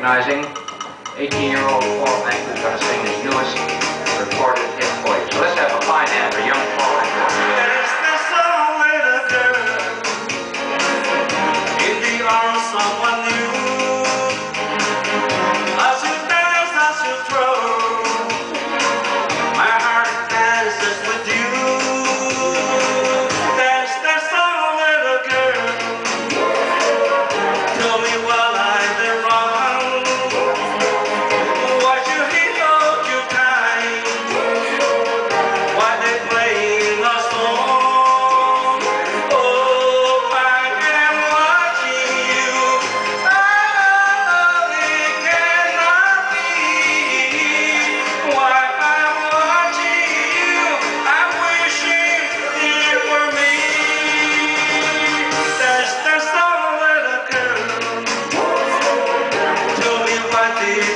recognizing 18-year-old Wang, who's going to sing his newest recorded hit for you. So let's have a fine hand for young Wang. There's this old little girl in the arms of someone new. As you dance, as you throw, my heart dances with you. There's this old little girl. Tell me while I'm there wrong. Why you hold you tight? Why they playing a song? Oh, I am watching you. Oh, it cannot be. Why I'm watching you? I'm wishing it were me. There's some little girl. Tell me what did